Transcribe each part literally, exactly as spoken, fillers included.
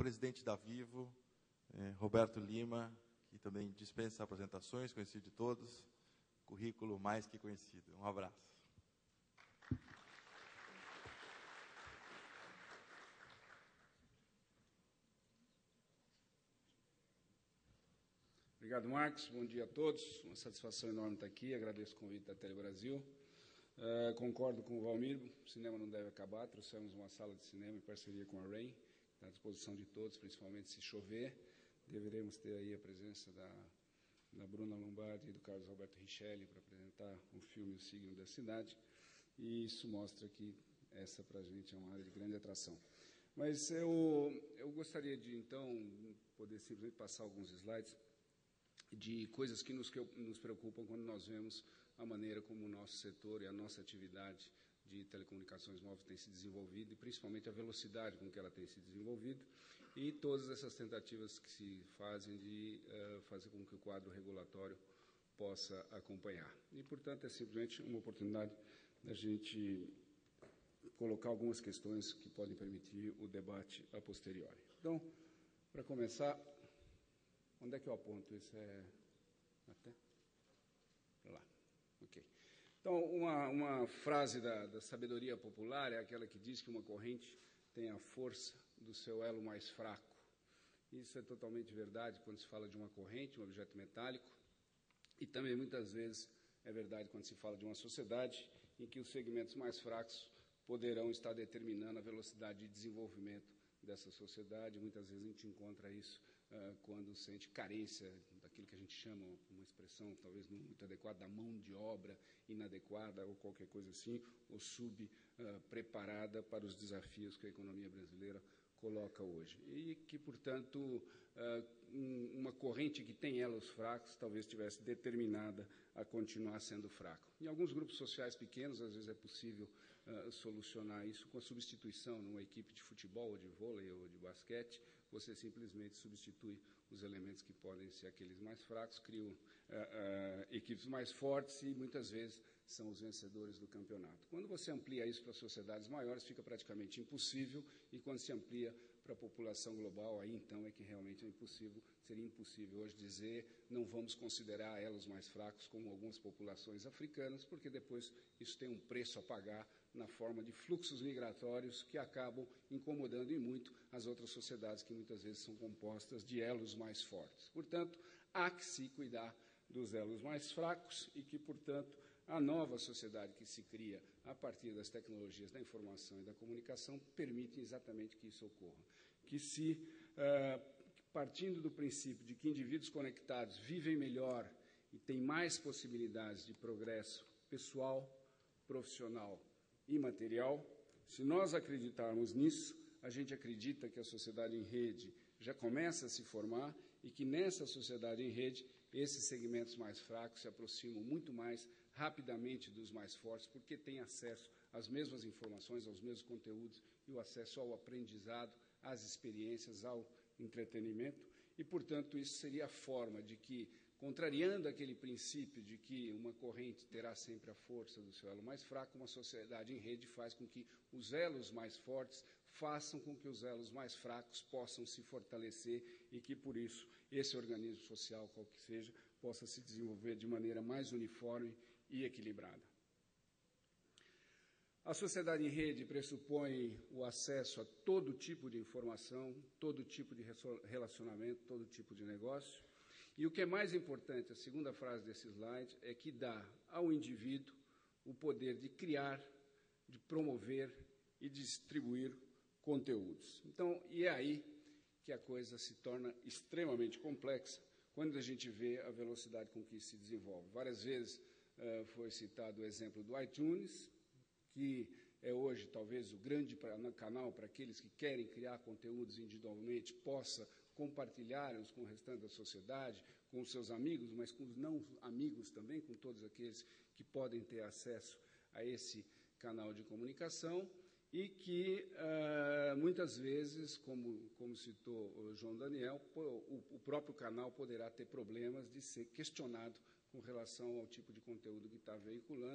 presidente da Vivo, eh, Roberto Lima, que também dispensa apresentações, conhecido de todos, currículo mais que conhecido. Um abraço. Obrigado, Marcos. Bom dia a todos. Uma satisfação enorme estar aqui. Agradeço o convite da Tele Brasil. Uh, concordo com o Valmir. O cinema não deve acabar. Trouxemos uma sala de cinema em parceria com a Rain. Está à disposição de todos, principalmente se chover. Deveremos ter aí a presença da, da Bruna Lombardi e do Carlos Alberto Richelli para apresentar o filme O Signo da Cidade. E isso mostra que essa, para a gente, é uma área de grande atração. Mas eu, eu gostaria de, então, poder simplesmente passar alguns slides de coisas que nos, que nos preocupam quando nós vemos a maneira como o nosso setor e a nossa atividade de telecomunicações móveis tem se desenvolvido, e principalmente a velocidade com que ela tem se desenvolvido, e todas essas tentativas que se fazem de uh, fazer com que o quadro regulatório possa acompanhar. E, portanto, é simplesmente uma oportunidade da gente colocar algumas questões que podem permitir o debate a posteriori. Então, para começar, onde é que eu aponto? Isso é até lá. Ok. Então, uma, uma frase da, da sabedoria popular é aquela que diz que uma corrente tem a força do seu elo mais fraco. Isso é totalmente verdade quando se fala de uma corrente, um objeto metálico, e também muitas vezes é verdade quando se fala de uma sociedade em que os segmentos mais fracos poderão estar determinando a velocidade de desenvolvimento dessa sociedade. Muitas vezes a gente encontra isso uh, quando sente carência daquilo que a gente chama, uma expressão talvez não muito adequada, da mão de obra inadequada ou qualquer coisa assim, ou subpreparada uh, para os desafios que a economia brasileira coloca hoje. E que, portanto, uh, um, uma corrente que tem elos fracos talvez estivesse determinada a continuar sendo fraco. Em alguns grupos sociais pequenos, às vezes é possível Uh, solucionar isso com a substituição numa equipe de futebol, ou de vôlei, ou de basquete. Você simplesmente substitui os elementos que podem ser aqueles mais fracos, criam uh, uh, equipes mais fortes e, muitas vezes, são os vencedores do campeonato. Quando você amplia isso para sociedades maiores, fica praticamente impossível, e quando se amplia para a população global, aí então é que realmente é impossível, seria impossível hoje dizer não vamos considerar elos mais fracos como algumas populações africanas, porque depois isso tem um preço a pagar na forma de fluxos migratórios que acabam incomodando e muito as outras sociedades que muitas vezes são compostas de elos mais fortes. Portanto, há que se cuidar dos elos mais fracos e que, portanto, a nova sociedade que se cria a partir das tecnologias da informação e da comunicação permite exatamente que isso ocorra. Que se, uh, partindo do princípio de que indivíduos conectados vivem melhor e têm mais possibilidades de progresso pessoal, profissional e material, se nós acreditarmos nisso, a gente acredita que a sociedade em rede já começa a se formar e que nessa sociedade em rede esses segmentos mais fracos se aproximam muito mais rapidamente dos mais fortes, porque têm acesso às mesmas informações, aos mesmos conteúdos e o acesso ao aprendizado, às experiências, ao entretenimento. E, portanto, isso seria a forma de que, contrariando aquele princípio de que uma corrente terá sempre a força do seu elo mais fraco, uma sociedade em rede faz com que os elos mais fortes façam com que os elos mais fracos possam se fortalecer e que, por isso, esse organismo social, qual que seja, possa se desenvolver de maneira mais uniforme e equilibrada. A sociedade em rede pressupõe o acesso a todo tipo de informação, todo tipo de relacionamento, todo tipo de negócio. E o que é mais importante, a segunda frase desse slide, é que dá ao indivíduo o poder de criar, de promover e distribuir conteúdos. Então, e é aí que a coisa se torna extremamente complexa quando a gente vê a velocidade com que isso se desenvolve. Várias vezes uh, foi citado o exemplo do iTunes, que é hoje talvez o grande canal para aqueles que querem criar conteúdos individualmente, possa compartilhar-os com o restante da sociedade, com os seus amigos, mas com os não amigos também, com todos aqueles que podem ter acesso a esse canal de comunicação, e que, uh, muitas vezes, como, como citou o João Daniel, o, o próprio canal poderá ter problemas de ser questionado com relação ao tipo de conteúdo que está veiculando,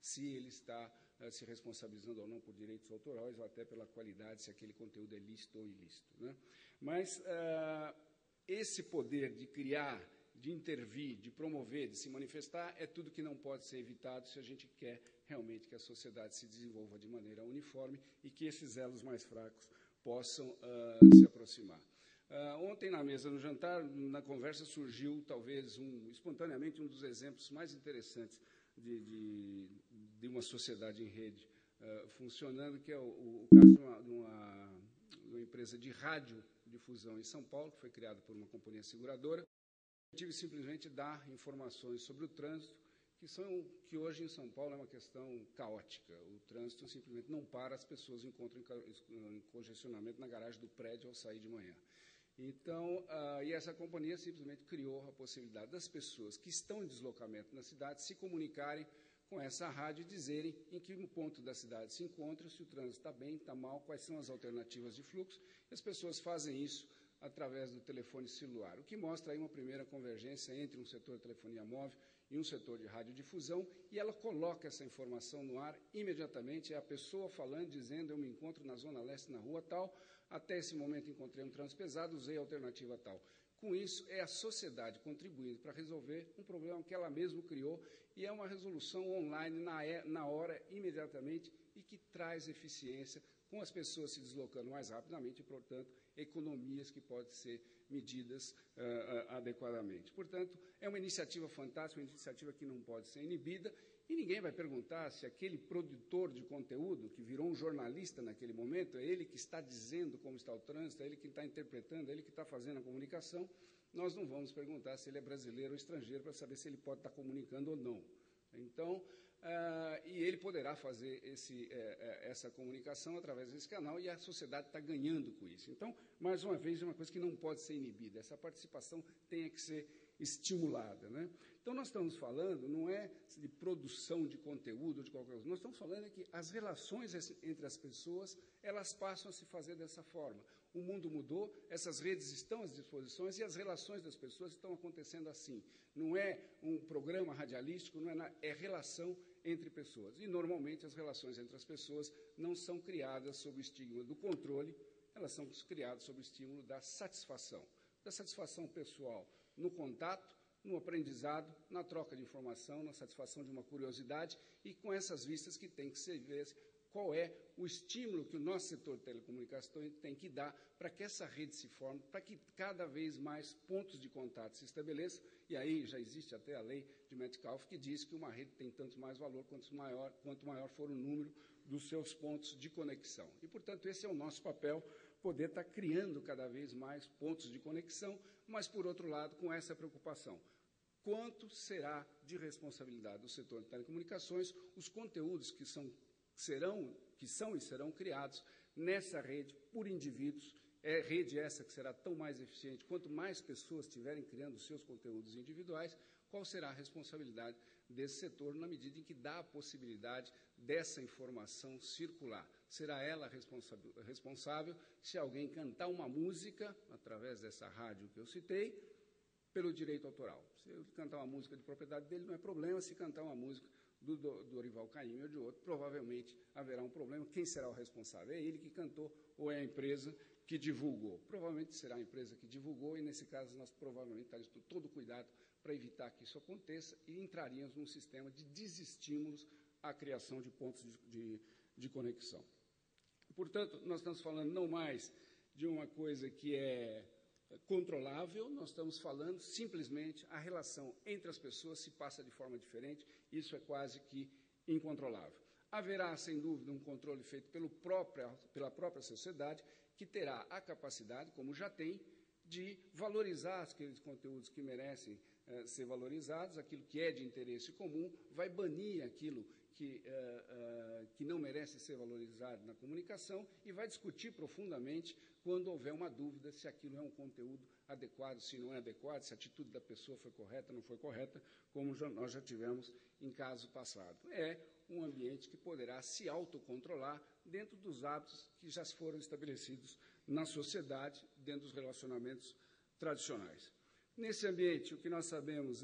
se ele está uh, se responsabilizando ou não por direitos autorais ou até pela qualidade, se aquele conteúdo é lícito ou ilícito, né? Mas uh, esse poder de criar, de intervir, de promover, de se manifestar, é tudo que não pode ser evitado se a gente quer realmente que a sociedade se desenvolva de maneira uniforme e que esses elos mais fracos possam uh, se aproximar. Uh, ontem, na mesa do jantar, na conversa, surgiu, talvez, um, espontaneamente, um dos exemplos mais interessantes de, de, de uma sociedade em rede uh, funcionando, que é o, o, o caso de uma, de, uma, de uma empresa de radiodifusão em São Paulo, que foi criada por uma companhia seguradora. O objetivo é simplesmente dar informações sobre o trânsito, que, são, que hoje em São Paulo é uma questão caótica. O trânsito simplesmente não para, as pessoas encontram em congestionamento na garagem do prédio ao sair de manhã. Então, uh, e essa companhia simplesmente criou a possibilidade das pessoas que estão em deslocamento na cidade se comunicarem com essa rádio e dizerem em que ponto da cidade se encontra, se o trânsito está bem, está mal, quais são as alternativas de fluxo. E as pessoas fazem isso através do telefone celular, o que mostra aí uma primeira convergência entre um setor de telefonia móvel e um setor de radiodifusão, e ela coloca essa informação no ar imediatamente, é a pessoa falando, dizendo, eu me encontro na Zona Leste, na rua tal, até esse momento encontrei um trânsito pesado, usei a alternativa tal. Com isso, é a sociedade contribuindo para resolver um problema que ela mesma criou, e é uma resolução online na, na hora, imediatamente, e que traz eficiência, com as pessoas se deslocando mais rapidamente e, portanto, economias que podem ser medidas uh, adequadamente. Portanto, é uma iniciativa fantástica, uma iniciativa que não pode ser inibida, e ninguém vai perguntar se aquele produtor de conteúdo, que virou um jornalista naquele momento, é ele que está dizendo como está o trânsito, é ele que está interpretando, é ele que está fazendo a comunicação. Nós não vamos perguntar se ele é brasileiro ou estrangeiro para saber se ele pode estar comunicando ou não. Então, Uh, e ele poderá fazer esse, eh, essa comunicação através desse canal, e a sociedade está ganhando com isso. Então, mais uma vez, é uma coisa que não pode ser inibida. Essa participação tem que ser estimulada, né? Então, nós estamos falando, não é de produção de conteúdo, de qualquer coisa, nós estamos falando é que as relações entre as pessoas, elas passam a se fazer dessa forma. O mundo mudou, essas redes estão às disposições e as relações das pessoas estão acontecendo assim. Não é um programa radialístico, não é, na, é relação entre pessoas. E, normalmente, as relações entre as pessoas não são criadas sob o estigma do controle, elas são criadas sob o estímulo da satisfação. Da satisfação pessoal no contato, no aprendizado, na troca de informação, na satisfação de uma curiosidade, e com essas vistas que tem que ser vezes qual é o estímulo que o nosso setor de telecomunicações tem que dar para que essa rede se forme, para que cada vez mais pontos de contato se estabeleçam, e aí já existe até a lei de Metcalfe que diz que uma rede tem tanto mais valor quanto maior, quanto maior for o número dos seus pontos de conexão. E, portanto, esse é o nosso papel, poder estar criando cada vez mais pontos de conexão, mas, por outro lado, com essa preocupação. Quanto será de responsabilidade do setor de telecomunicações os conteúdos que são serão, que são e serão criados nessa rede por indivíduos, é rede essa que será tão mais eficiente, quanto mais pessoas estiverem criando seus conteúdos individuais, qual será a responsabilidade desse setor na medida em que dá a possibilidade dessa informação circular. Será ela responsável se alguém cantar uma música, através dessa rádio que eu citei, pelo direito autoral. Se ele cantar uma música de propriedade dele, não é problema. Se cantar uma música do, do, do Dorival Caymmi ou de outro, provavelmente haverá um problema. Quem será o responsável? É ele que cantou ou é a empresa que divulgou? Provavelmente será a empresa que divulgou, e, nesse caso, nós provavelmente teremos todo o cuidado para evitar que isso aconteça, e entraríamos num sistema de desestímulos à criação de pontos de, de, de conexão. Portanto, nós estamos falando não mais de uma coisa que é controlável, nós estamos falando simplesmente a relação entre as pessoas se passa de forma diferente, isso é quase que incontrolável. Haverá, sem dúvida, um controle feito pelo próprio, pela própria sociedade, que terá a capacidade, como já tem, de valorizar aqueles conteúdos que merecem eh, ser valorizados, aquilo que é de interesse comum, vai banir aquilo que, eh, eh, que não merece ser valorizado na comunicação, e vai discutir profundamente quando houver uma dúvida se aquilo é um conteúdo adequado, se não é adequado, se a atitude da pessoa foi correta, não foi correta, como já, nós já tivemos em caso passado. É um ambiente que poderá se autocontrolar dentro dos hábitos que já foram estabelecidos na sociedade, dentro dos relacionamentos tradicionais. Nesse ambiente, o que nós sabemos é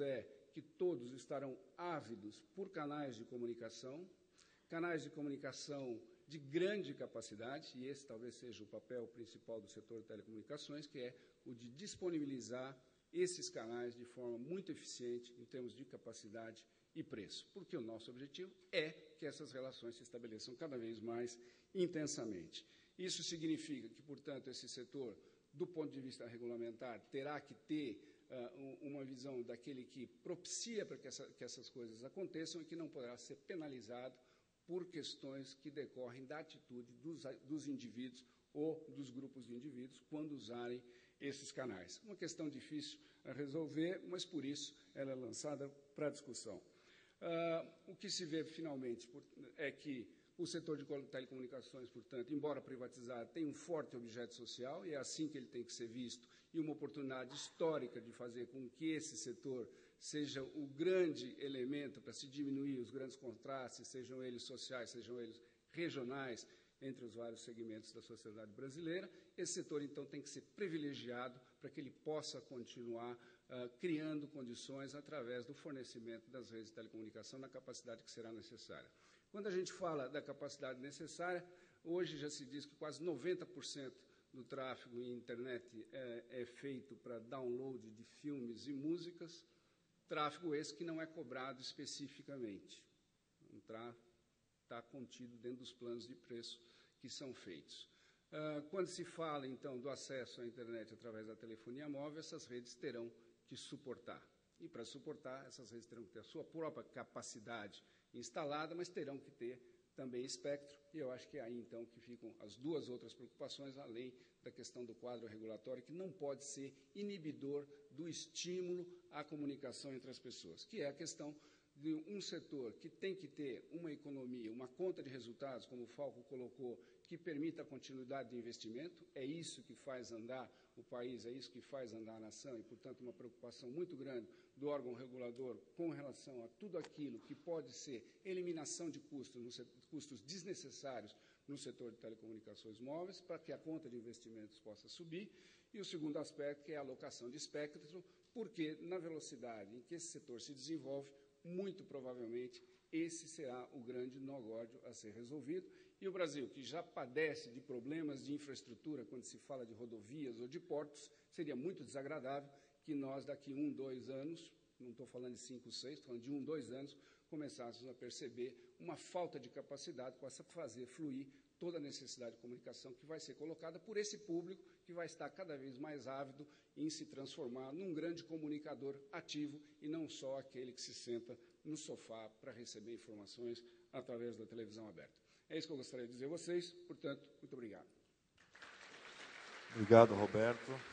que todos estarão ávidos por canais de comunicação, canais de comunicação de grande capacidade, e esse talvez seja o papel principal do setor de telecomunicações, que é o de disponibilizar esses canais de forma muito eficiente em termos de capacidade e preço, porque o nosso objetivo é que essas relações se estabeleçam cada vez mais intensamente. Isso significa que, portanto, esse setor, do ponto de vista regulamentar, terá que ter uh, uma visão daquele que propicia para que, essa, que essas coisas aconteçam e que não poderá ser penalizado por questões que decorrem da atitude dos, dos indivíduos ou dos grupos de indivíduos quando usarem esses canais. Uma questão difícil a resolver, mas, por isso, ela é lançada para discussão. Uh, o que se vê, finalmente, por, é que o setor de telecomunicações, portanto, embora privatizado, tem um forte objeto social, e é assim que ele tem que ser visto, e uma oportunidade histórica de fazer com que esse setor seja o grande elemento para se diminuir os grandes contrastes, sejam eles sociais, sejam eles regionais, entre os vários segmentos da sociedade brasileira. Esse setor, então, tem que ser privilegiado para que ele possa continuar uh, criando condições através do fornecimento das redes de telecomunicação na capacidade que será necessária. Quando a gente fala da capacidade necessária, hoje já se diz que quase noventa por cento do tráfego em internet é, é feito para download de filmes e músicas, tráfego esse que não é cobrado especificamente. Um tráfego está contido dentro dos planos de preço que são feitos. Uh, quando se fala, então, do acesso à internet através da telefonia móvel, essas redes terão que suportar. E, para suportar, essas redes terão que ter a sua própria capacidade instalada, mas terão que ter também espectro, e eu acho que é aí, então, que ficam as duas outras preocupações, além da questão do quadro regulatório, que não pode ser inibidor do estímulo à comunicação entre as pessoas, que é a questão de um setor que tem que ter uma economia, uma conta de resultados, como o Falco colocou, que permita a continuidade de investimento. É isso que faz andar o país, é isso que faz andar a nação, e, portanto, uma preocupação muito grande do órgão regulador com relação a tudo aquilo que pode ser eliminação de custos, no setor, custos desnecessários no setor de telecomunicações móveis, para que a conta de investimentos possa subir. E o segundo aspecto, que é a alocação de espectro, porque, na velocidade em que esse setor se desenvolve, muito provavelmente esse será o grande nó-górdio a ser resolvido. E o Brasil, que já padece de problemas de infraestrutura quando se fala de rodovias ou de portos, seria muito desagradável que nós, daqui um, dois anos, não estou falando de cinco, seis, estou falando de um, dois anos, começássemos a perceber uma falta de capacidade para fazer fluir toda a necessidade de comunicação que vai ser colocada por esse público que vai estar cada vez mais ávido em se transformar num grande comunicador ativo e não só aquele que se senta no sofá para receber informações através da televisão aberta. É isso que eu gostaria de dizer a vocês, portanto, muito obrigado. Obrigado, Roberto.